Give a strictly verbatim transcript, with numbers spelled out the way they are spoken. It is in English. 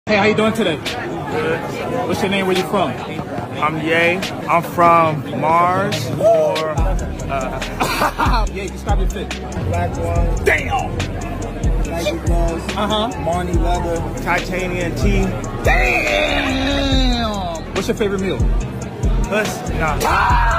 Hey, how you doing today? Good. What's your name? Where you from? I'm Ye. I'm from Mars or uh Yeah, describe your fit. Black one. Damn! Nike gloves. Uh-huh. Marnie leather. titanium tee. Damn! What's your favorite meal? Plus, nah. Ah!